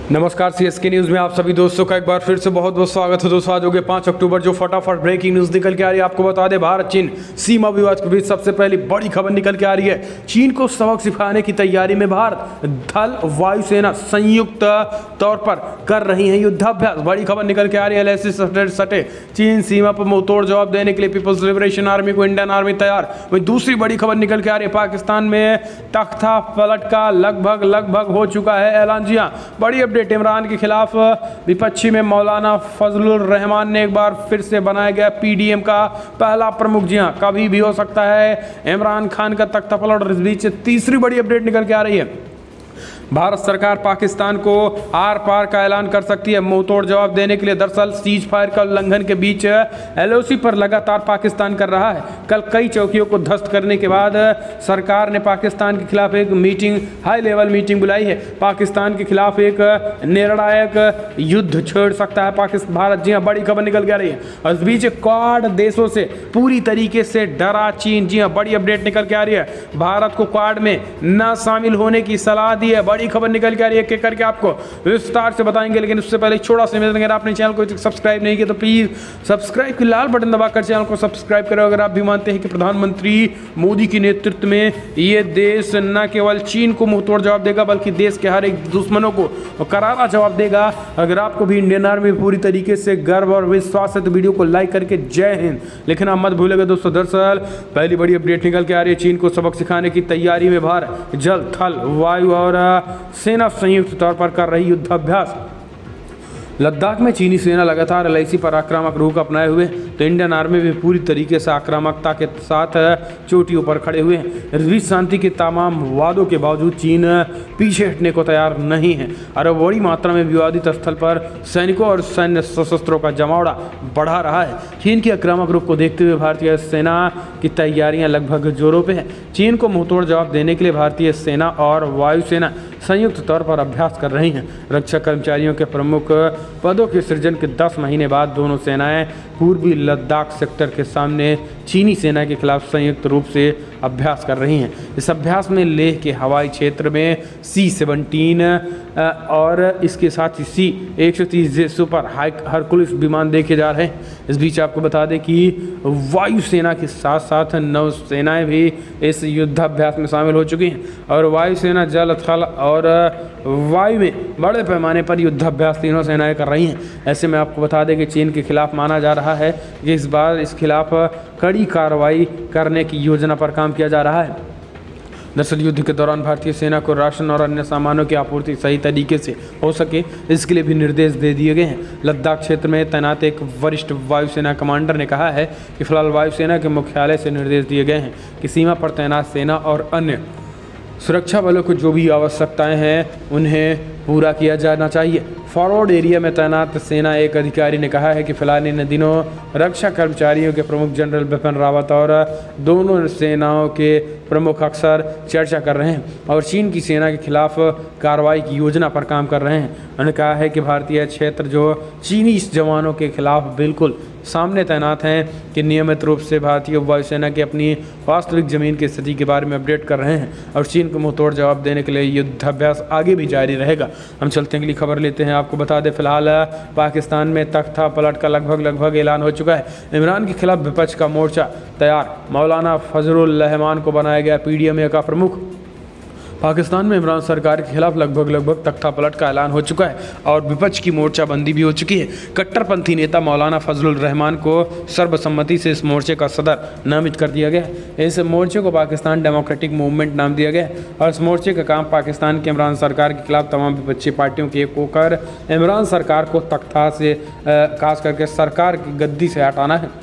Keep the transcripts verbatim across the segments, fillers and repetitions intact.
नमस्कार, CSK news में आप सभी दोस्तों का एक बार फिर से बहुत बहुत स्वागत है। दोस्तों आज हो गए पाँच अक्टूबर, जो फटाफट ब्रेकिंग न्यूज़ निकल के आ रही है। आपको बता दें, भारत चीन सीमा विवाद के बीच सबसे पहली बड़ी खबर निकल के आ रही है। चीन को सबक सिखाने की तैयारी में भारत थल वायुसेना संयुक्त तौर पर कर रही है युद्धाभ्यास। बड़ी खबर निकल के आ रही है। ऐसे सटे सटे चीन सीमा पर मुंहतोड़ जवाब देने के लिए पीपल्स लिबरेशन आर्मी को इंडियन आर्मी तैयार। वही दूसरी बड़ी खबर निकल के आ रही है, पाकिस्तान में तख्ता पलट का लगभग लगभग हो चुका है ऐलान। जी हाँ, बड़ी अपडेट। इमरान के खिलाफ विपक्षी में मौलाना फजलुर रहमान ने एक बार फिर से बनाया गया पीडीएम का पहला प्रमुख। जी हाँ, कभी भी हो सकता है इमरान खान का तख्ता पलट। और इस बीच तीसरी बड़ी अपडेट निकल के आ रही है, भारत सरकार पाकिस्तान को आर पार का ऐलान कर सकती है मुंहतोड़ जवाब देने के लिए। दरअसल सीज फायर का उल्लंघन के बीच एलओसी पर लगातार पाकिस्तान कर रहा है। कल कई चौकियों को ध्वस्त करने के बाद सरकार ने पाकिस्तान के खिलाफ एक मीटिंग, हाई लेवल मीटिंग बुलाई है। पाकिस्तान के खिलाफ एक निर्णायक युद्ध छेड़ सकता है पाकिस्तान भारत। जी हाँ, बड़ी खबर निकल के आ रही है। और इस बीच क्वाड देशों से पूरी तरीके से डरा चीन। जी हाँ, बड़ी अपडेट निकल के आ रही है, भारत को क्वाड में न शामिल होने की सलाह दी है। बड़ी खबर निकल के आ रही है, एक करके आपको विस्तार से बताएंगे। लेकिन उससे पहले छोटा सा निवेदन, अगर आपने चैनल को सब्सक्राइब नहीं किया तो प्लीज सब्सक्राइब की लाल बटन दबाकर चैनल को सब्सक्राइब करें। अगर आप भी मानते हैं कि प्रधानमंत्री मोदी के नेतृत्व में ये देश न केवल चीन को मुंहतोड़ जवाब देगा बल्कि देश के हर एक दुश्मनों को करारा जवाब देगा। अगर आपको भी इंडियन आर्मी में पूरी तरीके से गर्व और विश्वास है तो वीडियो को लाइक करके जय हिंद लिखना आप मत भूलेगा। दोस्तों दरअसल पहली बड़ी अपडेट निकल के आ रही है, चीन को सबक सिखाने की तैयारी में भारत जल थल वायु और सेना संयुक्त तौर पर कर रही युद्धाभ्यास। लद्दाख में चीनी सेना लगातार एलआईसी पर आक्रामक रुख अपनाए हुए, तो इंडियन आर्मी भी पूरी तरीके से आक्रामकता के साथ चोटियों पर खड़े हुए हैं। इस बीच शांति के तमाम वादों के बावजूद चीन पीछे हटने को तैयार नहीं है और बड़ी मात्रा में विवादित स्थल पर सैनिकों और सैन्य सशस्त्रों का जमावड़ा बढ़ा रहा है। चीन की आक्रामक रुख को देखते हुए भारतीय सेना की तैयारियां लगभग जोरों पे है। चीन को मुंहतोड़ जवाब देने के लिए भारतीय सेना और वायुसेना संयुक्त तौर पर अभ्यास कर रही हैं। रक्षा कर्मचारियों के प्रमुख पदों के सृजन के दस महीने बाद दोनों सेनाएं पूर्वी लद्दाख सेक्टर के सामने चीनी सेना के खिलाफ संयुक्त रूप से अभ्यास कर रही हैं। इस अभ्यास में लेह के हवाई क्षेत्र में सी सेवनटीन और इसके साथ ही सी एक सौ तीस सुपर हाई हरकुलिस विमान देखे जा रहे हैं। इस बीच आपको बता दें कि वायुसेना के साथ साथ नौसेनाएं भी इस युद्धाभ्यास में शामिल हो चुकी हैं और वायुसेना जल थल और वायु में बड़े पैमाने पर युद्धाभ्यास तीनों सेनाएं कर रही हैं। ऐसे में आपको बता दें कि चीन के खिलाफ माना जा रहा है कि इस बार इस खिलाफ कड़ी कार्रवाई करने की योजना पर काम किया जा रहा है। दरअसल युद्ध के दौरान भारतीय सेना को राशन और अन्य सामानों की आपूर्ति सही तरीके से हो सके, इसके लिए भी निर्देश दे दिए गए हैं। लद्दाख क्षेत्र में तैनात एक वरिष्ठ वायुसेना कमांडर ने कहा है कि फिलहाल वायुसेना के मुख्यालय से निर्देश दिए गए हैं कि सीमा पर तैनात सेना और अन्य सुरक्षा बलों को जो भी आवश्यकताएं हैं उन्हें पूरा किया जाना चाहिए। फॉरवर्ड एरिया में तैनात सेना एक अधिकारी ने कहा है कि फिलहाल इन दिनों रक्षा कर्मचारियों के प्रमुख जनरल बिपिन रावत और दोनों सेनाओं के प्रमुख अक्सर चर्चा कर रहे हैं और चीन की सेना के खिलाफ कार्रवाई की योजना पर काम कर रहे हैं। उन्होंने कहा है कि भारतीय क्षेत्र जो चीनी जवानों के खिलाफ बिल्कुल सामने तैनात हैं कि नियमित रूप से भारतीय वायुसेना की अपनी वास्तविक जमीन की स्थिति के बारे में अपडेट कर रहे हैं और चीन को मुंहतोड़ जवाब देने के लिए युद्धाभ्यास आगे भी जारी रहेगा। हम चलते हैं अगली खबर लेते हैं। आपको बता दें, फिलहाल पाकिस्तान में तख्ता पलट का लगभग लगभग ऐलान हो चुका है। इमरान के खिलाफ विपक्ष का मोर्चा तैयार, मौलाना फजलुर रहमान को बनाया गया पीडीएम का प्रमुख। पाकिस्तान में इमरान सरकार के खिलाफ लगभग लगभग तख्ता पलट का ऐलान हो चुका है और विपक्ष की मोर्चाबंदी भी हो चुकी है। कट्टरपंथी नेता मौलाना फजलुर रहमान को सर्वसम्मति से इस मोर्चे का सदर नामित कर दिया गया। इस मोर्चे को पाकिस्तान डेमोक्रेटिक मूवमेंट नाम दिया गया और इस मोर्चे का काम पाकिस्तान की इमरान सरकार के खिलाफ तमाम विपक्षी पार्टियों के एक होकर इमरान सरकार को तख्ता से खास करके सरकार की गद्दी से हटाना है।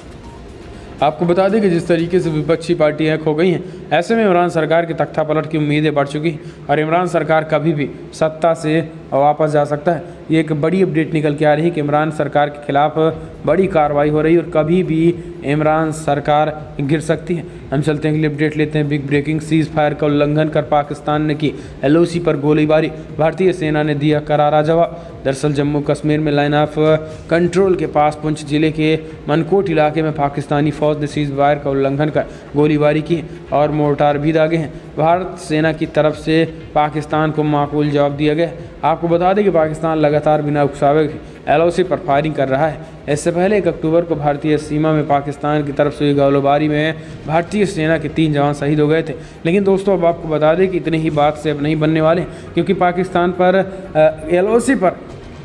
आपको बता दें कि जिस तरीके से विपक्षी पार्टियां खो गई हैं, ऐसे में इमरान सरकार की तख्ता पलट की उम्मीदें बढ़ चुकी और इमरान सरकार कभी भी सत्ता से वापस जा सकता है। ये एक बड़ी अपडेट निकल के आ रही है कि इमरान सरकार के खिलाफ बड़ी कार्रवाई हो रही है और कभी भी इमरान सरकार गिर सकती है। हम चलते हैं अगली अपडेट लेते हैं। बिग ब्रेकिंग, सीज फायर का उल्लंघन कर पाकिस्तान ने की एल ओ सी पर गोलीबारी, भारतीय सेना ने दिया करारा जवाब। दरअसल जम्मू कश्मीर में लाइन ऑफ कंट्रोल के पास पुंछ जिले के मनकोट इलाके में पाकिस्तानी फौज ने सीज फायर का उल्लंघन कर गोलीबारी की और मोर्टार भी दागे हैं। भारत सेना की तरफ से पाकिस्तान को माकूल जवाब दिया गया। आपको बता दें कि पाकिस्तान लगातार बिना उकसावे एल ओ सी पर फायरिंग कर रहा है। इससे पहले एक अक्टूबर को भारतीय सीमा में पाकिस्तान की तरफ से हुई गोलीबारी में भारतीय सेना के तीन जवान शहीद हो गए थे। लेकिन दोस्तों अब आपको बता दें कि इतनी ही बात से अब नहीं बनने वाले, क्योंकि पाकिस्तान पर एल ओ सी पर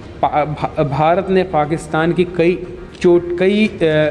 भारत ने पाकिस्तान की कई चोट कई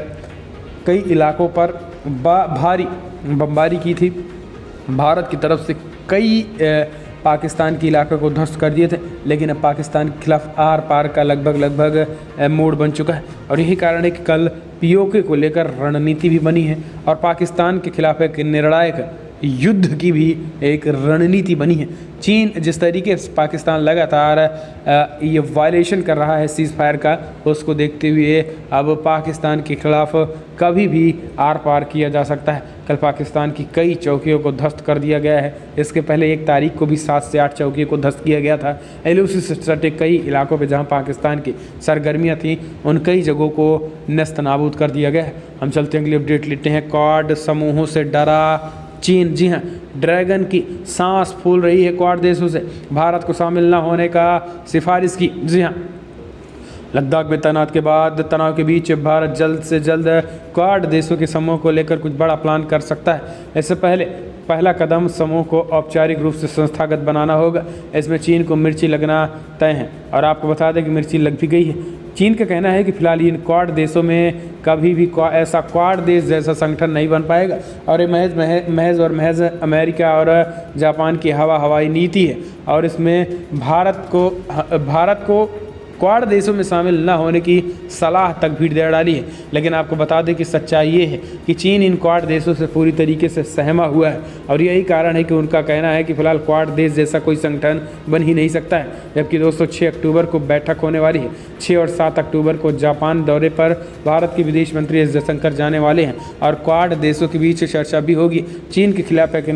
कई इलाकों पर भारी बमबारी की थी। भारत की तरफ से कई पाकिस्तान के इलाके को ध्वस्त कर दिए थे, लेकिन अब पाकिस्तान के खिलाफ आर पार का लगभग लगभग मोड़ बन चुका है। और यही कारण है कि कल पी ओ के को लेकर रणनीति भी बनी है और पाकिस्तान के खिलाफ एक निर्णायक युद्ध की भी एक रणनीति बनी है। चीन जिस तरीके से पाकिस्तान लगातार ये वायलेशन कर रहा है सीज़ फायर का, उसको देखते हुए अब पाकिस्तान के खिलाफ कभी भी आर पार किया जा सकता है। कल पाकिस्तान की कई चौकियों को ध्वस्त कर दिया गया है। इसके पहले एक तारीख को भी सात से आठ चौकियों को ध्वस्त किया गया था। एल ओ सी से सटे कई इलाकों पर जहां पाकिस्तान की सरगर्मियां थीं, उन कई जगहों को नस्त नाबूद कर दिया गया है। हम चलते हैं अगली अपडेट लेते हैं। क्वाड समूहों से डरा चीन। जी हाँ, ड्रैगन की सांस फूल रही है क्वाड देशों से भारत को शामिल न होने का सिफारिश की। जी हाँ, लद्दाख में तैनात के बाद तनाव के बीच भारत जल्द से जल्द क्वाड देशों के समूह को लेकर कुछ बड़ा प्लान कर सकता है। इससे पहले पहला कदम समूह को औपचारिक रूप से संस्थागत बनाना होगा। इसमें चीन को मिर्ची लगना तय है और आपको बता दें कि मिर्ची लग भी गई है। चीन का कहना है कि फिलहाल इन क्वाड देशों में कभी भी ऐसा क्वाड देश जैसा संगठन नहीं बन पाएगा और ये महज महज और महज अमेरिका और जापान की हवा हवाई नीति है और इसमें भारत को भारत को क्वाड देशों में शामिल न होने की सलाह तक भी दे डाली है। लेकिन आपको बता दें कि सच्चाई ये है कि चीन इन क्वाड देशों से पूरी तरीके से सहमा हुआ है और यही कारण है कि उनका कहना है कि फिलहाल क्वाड देश जैसा कोई संगठन बन ही नहीं सकता है। जबकि दोस्तों छः अक्टूबर को बैठक होने वाली है। छः और सात अक्टूबर को जापान दौरे पर भारत के विदेश मंत्री एस जयशंकर जाने वाले हैं और क्वाड देशों के बीच चर्चा भी होगी। चीन के खिलाफ एक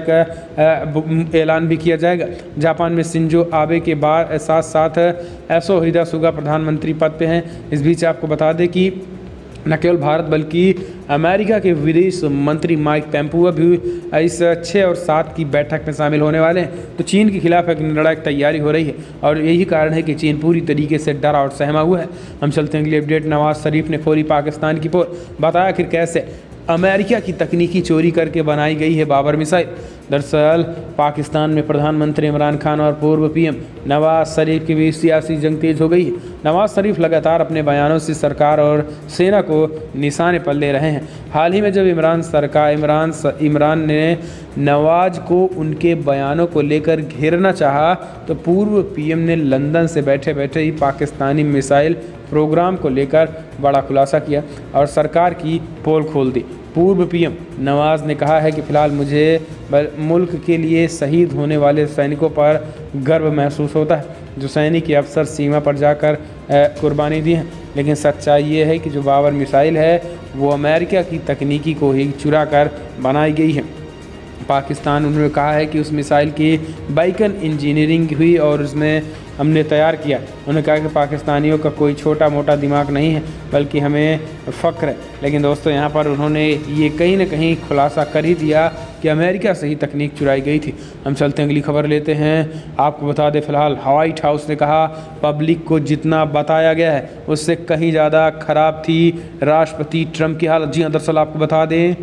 निर्णायक ऐलान भी किया जाएगा। जापान में शिंजो आबे के बाद साथ साथ एसो सुगा प्रधानमंत्री पद पे हैं। इस बीच आपको बता दें कि न केवल भारत बल्कि अमेरिका के विदेश मंत्री माइक पेम्पुआ भी इस छः और सात की बैठक में शामिल होने वाले हैं। तो चीन के खिलाफ एक निर्णायक तैयारी हो रही है और यही कारण है कि चीन पूरी तरीके से डरा और सहमा हुआ है। हम चलते हैं अगली अपडेट। नवाज शरीफ ने खोली पाकिस्तान की पोल, बताया आखिर कैसे अमेरिका की तकनीकी चोरी करके बनाई गई है बाबर मिसाइल। दरअसल पाकिस्तान में प्रधानमंत्री इमरान खान और पूर्व पी एम नवाज शरीफ के बीच सियासी जंग तेज हो गई है। नवाज शरीफ लगातार अपने बयानों से सरकार और सेना को निशाने पर ले रहे हैं। हाल ही में जब इमरान सरकार इमरान इमरान ने नवाज को उनके बयानों को लेकर घेरना चाहा तो पूर्व पी एम ने लंदन से बैठे बैठे ही पाकिस्तानी मिसाइल प्रोग्राम को लेकर बड़ा खुलासा किया और सरकार की पोल खोल दी। पूर्व पी एम नवाज ने कहा है कि फ़िलहाल मुझे मुल्क के लिए शहीद होने वाले सैनिकों पर गर्व महसूस होता है, जो सैनिक के अफसर सीमा पर जाकर कुर्बानी दी है। लेकिन सच्चाई ये है कि जो बाबर मिसाइल है वो अमेरिका की तकनीकी को ही चुरा कर बनाई गई है। पाकिस्तान उन्होंने कहा है कि उस मिसाइल की बाइकन इंजीनियरिंग हुई और उसमें हमने तैयार किया। उन्होंने कहा कि पाकिस्तानियों का कोई छोटा मोटा दिमाग नहीं है बल्कि हमें फ़ख्र है। लेकिन दोस्तों यहाँ पर उन्होंने ये कहीं ना कहीं खुलासा कर ही दिया कि अमेरिका से ही तकनीक चुराई गई थी। हम चलते हैं अगली खबर लेते हैं। आपको बता दें फिलहाल व्हाइट हाउस ने कहा पब्लिक को जितना बताया गया है उससे कहीं ज़्यादा ख़राब थी राष्ट्रपति ट्रंप की हालत। जी हाँ, दरअसल आपको बता दें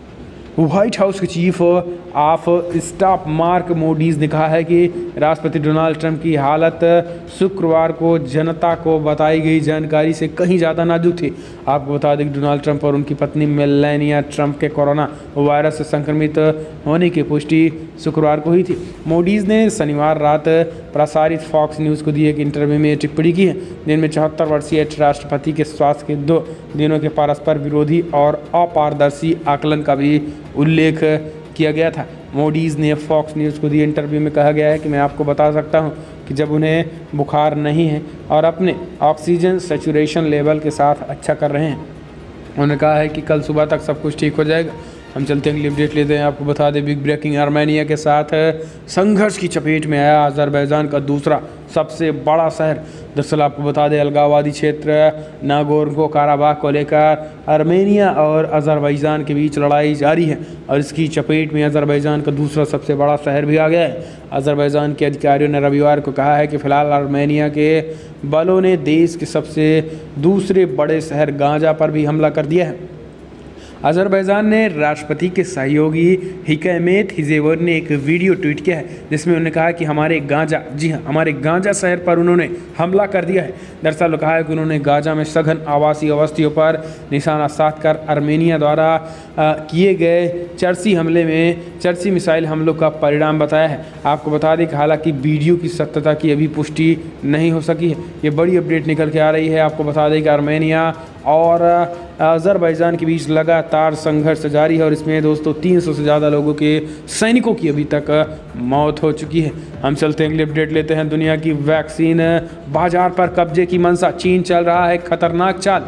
व्हाइट हाउस के chief of staff Mark Meadows ने कहा है कि राष्ट्रपति डोनाल्ड ट्रंप की हालत शुक्रवार को जनता को बताई गई जानकारी से कहीं ज़्यादा नाजुक थी। आपको बता दें कि डोनाल्ड ट्रंप और उनकी पत्नी मेलानिया ट्रंप के कोरोना वायरस से संक्रमित होने की पुष्टि शुक्रवार को हुई थी। मोडीज़ ने शनिवार रात प्रसारित फॉक्स न्यूज़ को दिए एक इंटरव्यू में टिप्पणी की है, जिनमें चौहत्तर वर्षीय राष्ट्रपति के स्वास्थ्य के दो दिनों के परस्पर विरोधी और अपारदर्शी आकलन का भी उल्लेख किया गया था। मोडीज़ ने फॉक्स न्यूज़ को दिए इंटरव्यू में कहा गया है कि मैं आपको बता सकता हूं कि जब उन्हें बुखार नहीं है और अपने ऑक्सीजन सैचुरेशन लेवल के साथ अच्छा कर रहे हैं, उन्होंने कहा है कि कल सुबह तक सब कुछ ठीक हो जाएगा। हम चलते हैं अगली अपडेट लेते हैं। आपको बता दें बिग ब्रेकिंग, आर्मेनिया के साथ संघर्ष की चपेट में आया अज़रबैजान का दूसरा सबसे बड़ा शहर। दरअसल आपको बता दें अलगाववादी क्षेत्र नागोर्नो काराबाख को लेकर आर्मेनिया और अज़रबैजान के बीच लड़ाई जारी है और इसकी चपेट में अज़रबैजान का दूसरा सबसे बड़ा शहर भी आ गया है। अज़रबैजान के अधिकारियों ने रविवार को कहा है कि फ़िलहाल आर्मेनिया के बलों ने देश के सबसे दूसरे बड़े शहर गाज़ा पर भी हमला कर दिया है। अज़रबैजान ने राष्ट्रपति के सहयोगी हिकैमेत हिजेवर ने एक वीडियो ट्वीट किया है जिसमें उन्होंने कहा कि हमारे गाज़ा जी हाँ हमारे गाज़ा शहर पर उन्होंने हमला कर दिया है। दरअसल कहा है कि उन्होंने गाज़ा में सघन आवासीय बस्तियों पर निशाना साधकर आर्मेनिया द्वारा किए गए चर्ची हमले में चर्ची मिसाइल हमलों का परिणाम बताया है। आपको बता दें कि हालांकि वीडियो की सत्यता की अभी पुष्टि नहीं हो सकी है। ये बड़ी अपडेट निकल के आ रही है। आपको बता दें कि आर्मेनिया और अज़रबैजान के बीच लगातार संघर्ष जारी है और इसमें दोस्तों तीन सौ से ज़्यादा लोगों के सैनिकों की अभी तक मौत हो चुकी है। हम चलते हैं अगली अपडेट लेते हैं। दुनिया की वैक्सीन बाजार पर कब्जे की मंशा, चीन चल रहा है खतरनाक चाल।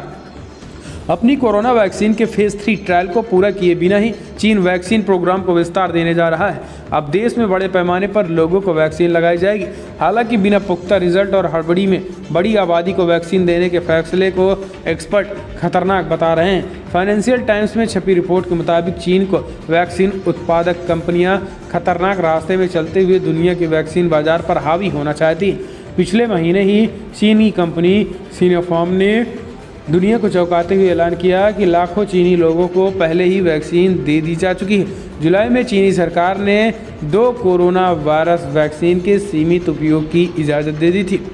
अपनी कोरोना वैक्सीन के फेज थ्री ट्रायल को पूरा किए बिना ही चीन वैक्सीन प्रोग्राम को विस्तार देने जा रहा है। अब देश में बड़े पैमाने पर लोगों को वैक्सीन लगाई जाएगी। हालांकि बिना पुख्ता रिजल्ट और हड़बड़ी में बड़ी आबादी को वैक्सीन देने के फैसले को एक्सपर्ट खतरनाक बता रहे हैं। फाइनेंशियल टाइम्स में छपी रिपोर्ट के मुताबिक चीन को वैक्सीन उत्पादक कंपनियां खतरनाक रास्ते में चलते हुए दुनिया के वैक्सीन बाजार पर हावी होना चाहती। पिछले महीने ही चीनी कंपनी सिनोफार्म ने दुनिया को चौंकाते हुए ऐलान किया कि लाखों चीनी लोगों को पहले ही वैक्सीन दे दी जा चुकी है। जुलाई में चीनी सरकार ने दो कोरोना वायरस वैक्सीन के सीमित उपयोग की इजाज़त दे दी थी,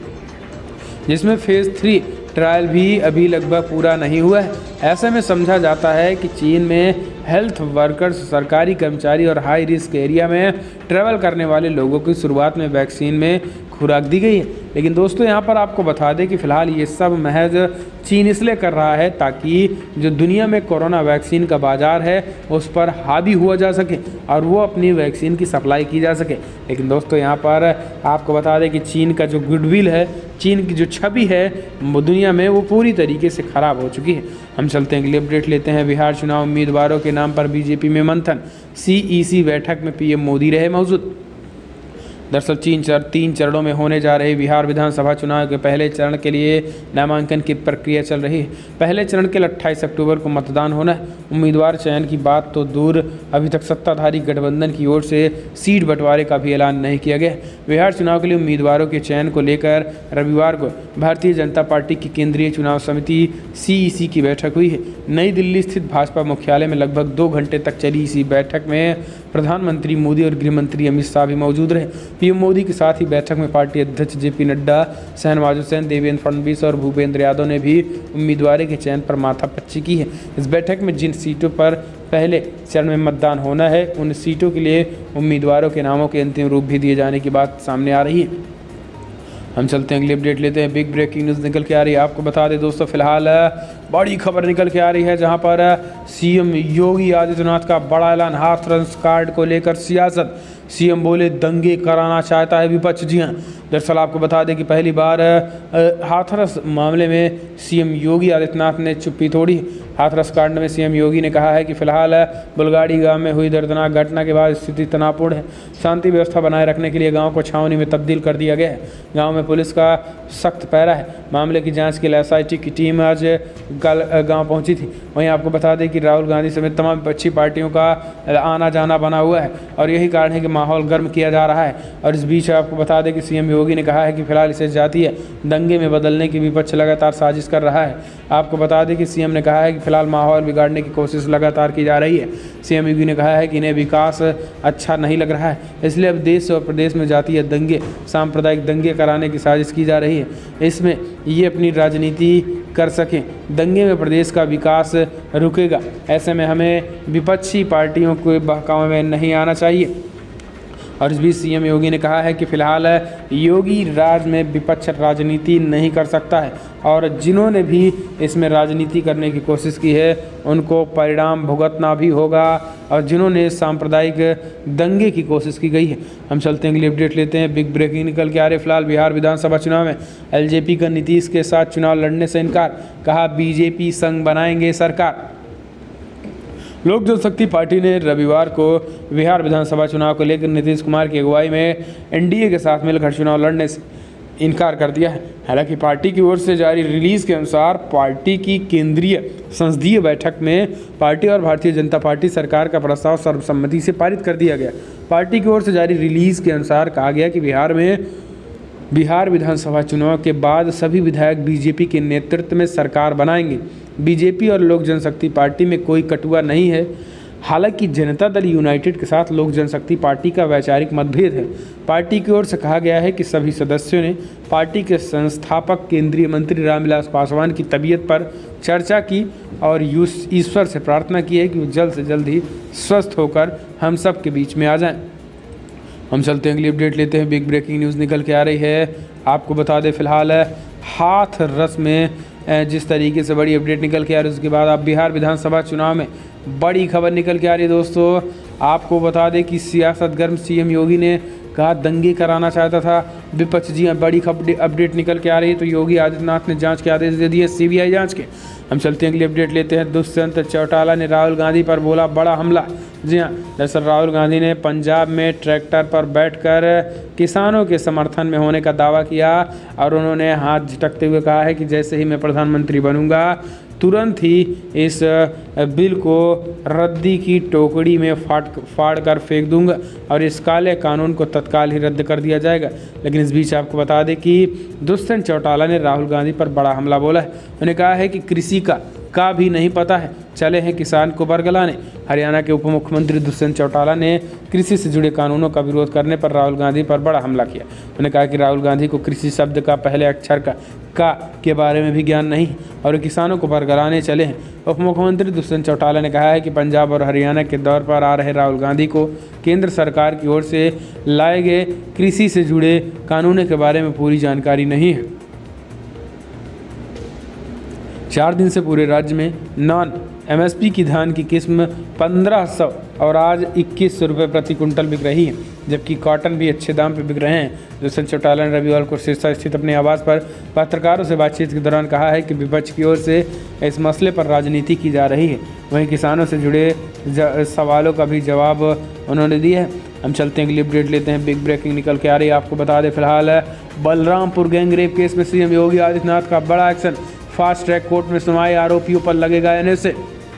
जिसमें फेज थ्री ट्रायल भी अभी लगभग पूरा नहीं हुआ है। ऐसे में समझा जाता है कि चीन में हेल्थ वर्कर्स, सरकारी कर्मचारी और हाई रिस्क एरिया में ट्रैवल करने वाले लोगों की शुरुआत में वैक्सीन में खुराक दी गई है। लेकिन दोस्तों यहाँ पर आपको बता दें कि फ़िलहाल ये सब महज चीन इसलिए कर रहा है ताकि जो दुनिया में कोरोना वैक्सीन का बाज़ार है उस पर हावी हुआ जा सके और वो अपनी वैक्सीन की सप्लाई की जा सके। लेकिन दोस्तों यहाँ पर आपको बता दें कि चीन का जो गुडविल है, चीन की जो छवि है दुनिया में, वो पूरी तरीके से ख़राब हो चुकी है। हम चलते हैं अगली अपडेट लेते हैं। बिहार चुनाव उम्मीदवारों के नाम पर बीजेपी में मंथन, सीईसी बैठक में पीएम मोदी रहे मौजूद। दरअसल तीन चर तीन चरणों में होने जा रहे बिहार विधानसभा चुनाव के पहले चरण के लिए नामांकन की प्रक्रिया चल रही है। पहले चरण के लिए अट्ठाईस अक्टूबर को मतदान होना है। उम्मीदवार चयन की बात तो दूर, अभी तक सत्ताधारी गठबंधन की ओर से सीट बंटवारे का भी ऐलान नहीं किया गया। बिहार चुनाव के लिए उम्मीदवारों के चयन को लेकर रविवार को भारतीय जनता पार्टी की केंद्रीय चुनाव समिति सीईसी की बैठक हुई है। नई दिल्ली स्थित भाजपा मुख्यालय में लगभग दो घंटे तक चली इसी बैठक में प्रधानमंत्री मोदी और गृहमंत्री अमित शाह भी मौजूद रहे। पीएम मोदी के साथ ही बैठक में पार्टी अध्यक्ष जेपी नड्डा, शहनवाज हुसैन, देवेंद्र फडणवीस और भूपेंद्र यादव ने भी उम्मीदवारों के चयन पर माथापच्ची की है। इस बैठक में जिन सीटों पर पहले चरण में मतदान होना है उन सीटों के लिए उम्मीदवारों के नामों के अंतिम रूप भी दिए जाने की बात सामने आ रही है। हम चलते हैं अगली अपडेट लेते हैं। बिग ब्रेकिंग न्यूज़ निकल के आ रही है। आपको बता दें दोस्तों फिलहाल बड़ी खबर निकल के आ रही है जहां पर सीएम योगी आदित्यनाथ का बड़ा ऐलान, हाथरस कार्ड को लेकर सियासत। सीएम बोले दंगे कराना चाहता है विपक्ष। जी हाँ, दरअसल आपको बता दें कि पहली बार हाथरस मामले में सीएम योगी आदित्यनाथ ने चुप्पी तोड़ी। हाथरस कांड में सीएम योगी ने कहा है कि फिलहाल बुलगाड़ी गांव में हुई दर्दनाक घटना के बाद स्थिति तनावपूर्ण है। शांति व्यवस्था बनाए रखने के लिए गांव को छावनी में तब्दील कर दिया गया है। गांव में पुलिस का सख्त पहरा है। मामले की जांच के लिए एसआईटी की टीम आज कल गांव पहुंची थी। वहीं आपको बता दें कि राहुल गांधी समेत तमाम विपक्षी पार्टियों का आना जाना बना हुआ है और यही कारण है कि माहौल गर्म किया जा रहा है। और इस बीच आपको बता दें कि सीएम योगी ने कहा है कि फिलहाल इसे जातीय दंगे में बदलने की विपक्ष लगातार साजिश कर रहा है। आपको बता दें कि सीएम ने कहा है कि फिलहाल माहौल बिगाड़ने की कोशिश लगातार की जा रही है। सीएम योगी ने कहा है कि इन्हें विकास अच्छा नहीं लग रहा है, इसलिए अब देश और प्रदेश में जातीय दंगे, सांप्रदायिक दंगे कराने की साजिश की जा रही है। इसमें ये अपनी राजनीति कर सकें। दंगे में प्रदेश का विकास रुकेगा। ऐसे में हमें विपक्षी पार्टियों को बहकावे में नहीं आना चाहिए। और इस बीच सीएम योगी ने कहा है कि फिलहाल योगी राज में विपक्ष राजनीति नहीं कर सकता है और जिन्होंने भी इसमें राजनीति करने की कोशिश की है उनको परिणाम भुगतना भी होगा और जिन्होंने सांप्रदायिक दंगे की कोशिश की गई है। हम चलते हैं अगली अपडेट लेते हैं। बिग ब्रेकिंग निकल के आ रहे फिलहाल बिहार विधानसभा चुनाव में एलजेपी का नीतीश के साथ चुनाव लड़ने से इनकार, कहा बीजेपी संग बनाएंगे सरकार। लोक जनशक्ति पार्टी ने रविवार को बिहार विधानसभा चुनाव को लेकर नीतीश कुमार की अगुवाई में एनडीए के साथ मिलकर चुनाव लड़ने से इनकार कर दिया है। हालांकि पार्टी की ओर से जारी रिलीज के अनुसार पार्टी की केंद्रीय संसदीय बैठक में पार्टी और भारतीय जनता पार्टी सरकार का प्रस्ताव सर्वसम्मति से पारित कर दिया गया। पार्टी की ओर से जारी रिलीज के अनुसार कहा गया कि बिहार में बिहार विधानसभा चुनाव के बाद सभी विधायक बीजेपी के नेतृत्व में सरकार बनाएंगे। बीजेपी और लोक जनशक्ति पार्टी में कोई कटुआ नहीं है। हालांकि जनता दल यूनाइटेड के साथ लोक जनशक्ति पार्टी का वैचारिक मतभेद है। पार्टी की ओर से कहा गया है कि सभी सदस्यों ने पार्टी के संस्थापक केंद्रीय मंत्री रामविलास पासवान की तबीयत पर चर्चा की और ईश्वर से प्रार्थना की है कि वो जल्द से जल्द ही स्वस्थ होकर हम सब के बीच में आ जाएं। हम चलते हैं अगली अपडेट लेते हैं। बिग ब्रेकिंग न्यूज़ निकल के आ रही है, आपको बता दें फिलहाल हाथरस में जिस तरीके से बड़ी अपडेट निकल के आ रही है उसके बाद आप बिहार विधानसभा चुनाव में बड़ी खबर निकल के आ रही है। दोस्तों आपको बता दें कि सियासत गर्म सीएम योगी ने कहा दंगे कराना चाहता था विपक्ष। जी हाँ, बड़ी खबर अपडेट निकल के आ रही है। तो योगी आदित्यनाथ ने जांच के आदेश दे दिए, सीबीआई जांच के। हम चलते हैं अगली अपडेट लेते हैं। दुष्यंत चौटाला ने राहुल गांधी पर बोला बड़ा हमला। जी हाँ, दरअसल राहुल गांधी ने पंजाब में ट्रैक्टर पर बैठकर किसानों के समर्थन में होने का दावा किया और उन्होंने हाथ झटकते हुए कहा है कि जैसे ही मैं प्रधानमंत्री बनूंगा तुरंत ही इस बिल को रद्दी की टोकरी में फाड़ फाड़ कर फेंक दूंगा और इस काले कानून को तत्काल ही रद्द कर दिया जाएगा। लेकिन इस बीच आपको बता दें कि दुष्यंत चौटाला ने राहुल गांधी पर बड़ा हमला बोला है। उन्होंने कहा है कि कृषि का का भी नहीं पता है, चले हैं किसान को बरगलाने। हरियाणा के उप मुख्यमंत्री दुष्यंत चौटाला ने कृषि से जुड़े कानूनों का विरोध करने पर राहुल गांधी पर बड़ा हमला किया। उन्होंने कहा कि राहुल गांधी को कृषि शब्द का पहले अक्षर का का के बारे में भी ज्ञान नहीं और किसानों को बरगलाने चले हैं। उप मुख्यमंत्री दुष्यंत चौटाला ने कहा है कि पंजाब और हरियाणा के दौर पर आ रहे राहुल गांधी को केंद्र सरकार की ओर से लाए गए कृषि से जुड़े कानूनों के बारे में पूरी जानकारी नहीं है। चार दिन से पूरे राज्य में नॉन एमएसपी की धान की किस्म पंद्रह सौ और आज इक्कीस सौ रुपये प्रति कुंटल बिक रही है, जबकि कॉटन भी अच्छे दाम पर बिक रहे हैं। दुष्यंत चौटाला ने रविवार को सिरसा स्थित अपने आवास पर पत्रकारों से बातचीत के दौरान कहा है कि विपक्ष की ओर से इस मसले पर राजनीति की जा रही है। वहीं किसानों से जुड़े सवालों का भी जवाब उन्होंने दिया है। हम चलते हैं अगली अपडेट लेते हैं। बिग ब्रेकिंग निकल के आ रही है, आपको बता दें फिलहाल बलरामपुर गैंग रेप केस में सीएम योगी आदित्यनाथ का बड़ा एक्शन। फास्ट ट्रैक कोर्ट में सुनवाई, आरोपियों पर लगेगा एनएसए।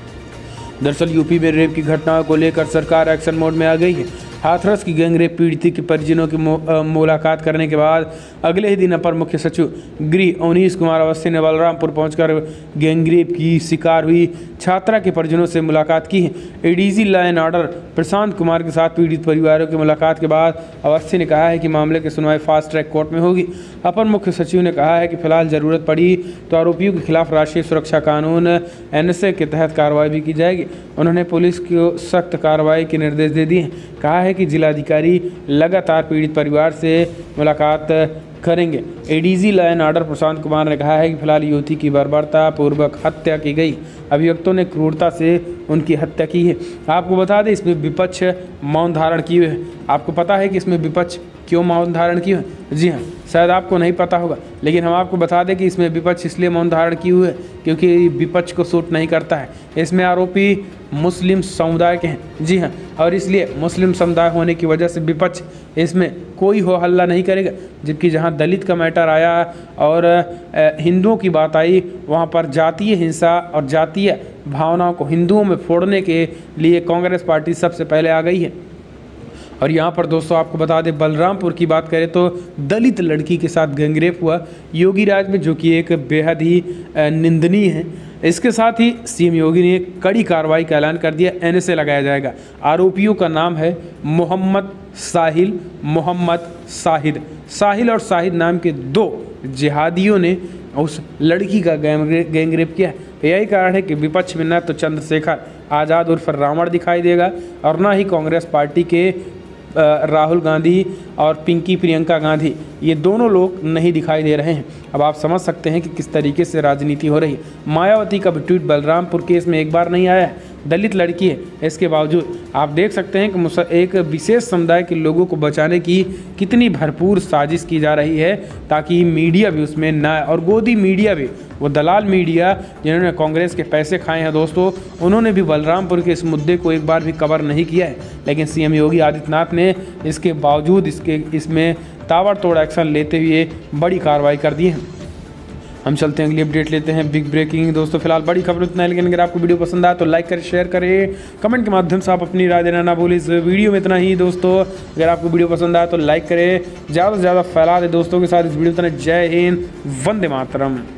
दरअसल यूपी में रेप की घटनाओं को लेकर सरकार एक्शन मोड में आ गई है। हाथरस की गैंगरेप पीड़ित के परिजनों की मुलाकात करने के बाद अगले ही दिन अपर मुख्य सचिव गृह अवनीश कुमार अवस्थी ने बलरामपुर पहुंचकर गैंगरेप की शिकार हुई छात्रा के परिजनों से मुलाकात की है। ADG law and order Prashant Kumar के साथ पीड़ित परिवारों की मुलाकात के बाद अवस्थी ने कहा है कि मामले की सुनवाई फास्ट ट्रैक कोर्ट में होगी। अपर मुख्य सचिव ने कहा है कि फिलहाल जरूरत पड़ी तो आरोपियों के खिलाफ राष्ट्रीय सुरक्षा कानून एनएसए के तहत कार्रवाई भी की जाएगी। उन्होंने पुलिस को सख्त कार्रवाई के निर्देश दे दिए। कहा है कि जिलाधिकारी लगातार पीड़ित परिवार से मुलाकात करेंगे। ADG law and order Prashant Kumar ने कहा है कि फिलहाल युवती की बर्बरता पूर्वक हत्या की गई। अभियुक्तों ने क्रूरता से उनकी हत्या की है। आपको बता दें इसमें विपक्ष मौन धारण किए हुए है। आपको पता है कि इसमें विपक्ष क्यों मौन धारण किए हुए? जी हाँ, शायद आपको नहीं पता होगा, लेकिन हम आपको बता दें कि इसमें विपक्ष इसलिए मौन धारण किए हुए है क्योंकि विपक्ष को सूट नहीं करता है। इसमें आरोपी मुस्लिम समुदाय के हैं। जी हाँ, और इसलिए मुस्लिम समुदाय होने की वजह से विपक्ष इसमें कोई हो हल्ला नहीं करेगा। जबकि जहाँ दलित का मैटर आया और हिंदुओं की बात आई, वहाँ पर जातीय हिंसा और जातीय भावनाओं को हिंदुओं में फोड़ने के लिए कांग्रेस पार्टी सबसे पहले आ गई है। और यहाँ पर दोस्तों आपको बता दें, बलरामपुर की बात करें तो दलित लड़की के साथ गैंगरेप हुआ योगी राज में, जो कि एक बेहद ही निंदनीय है। इसके साथ ही सीएम योगी ने कड़ी कार्रवाई का ऐलान कर दिया, एनएसए लगाया जाएगा। आरोपियों का नाम है मोहम्मद साहिल, मोहम्मद साहिद। साहिल और साहिद नाम के दो जिहादियों ने उस लड़की का गैंगरेप किया है। यही कारण है कि विपक्ष में न तो चंद्रशेखर आज़ाद उर्फ रावण दिखाई देगा और ना ही कांग्रेस पार्टी के राहुल गांधी और पिंकी प्रियंका गांधी, ये दोनों लोग नहीं दिखाई दे रहे हैं। अब आप समझ सकते हैं कि किस तरीके से राजनीति हो रही है। मायावती का भी ट्वीट बलरामपुर केस में एक बार नहीं आया है, दलित लड़की है, इसके बावजूद आप देख सकते हैं कि एक विशेष समुदाय के लोगों को बचाने की कितनी भरपूर साजिश की जा रही है, ताकि मीडिया भी उसमें ना आए। और गोदी मीडिया भी, वो दलाल मीडिया जिन्होंने कांग्रेस के पैसे खाए हैं दोस्तों, उन्होंने भी बलरामपुर के इस मुद्दे को एक बार भी कवर नहीं किया है। लेकिन सीएम योगी आदित्यनाथ ने इसके बावजूद इसके इसमें ताबड़तोड़ एक्शन लेते हुए बड़ी कार्रवाई कर दी है। हम चलते हैं अगली अपडेट लेते हैं, बिग ब्रेकिंग दोस्तों। फिलहाल बड़ी खबर उतना है, लेकिन अगर आपको वीडियो पसंद आए तो लाइक करें, शेयर करें, कमेंट के माध्यम से आप अपनी राय देना ना भूलें। इस वीडियो में इतना ही दोस्तों। अगर आपको वीडियो पसंद आए तो लाइक करें, ज़्यादा से ज़्यादा फैला दें दोस्तों के साथ इस वीडियो में। जय हिंद, वंदे मातरम।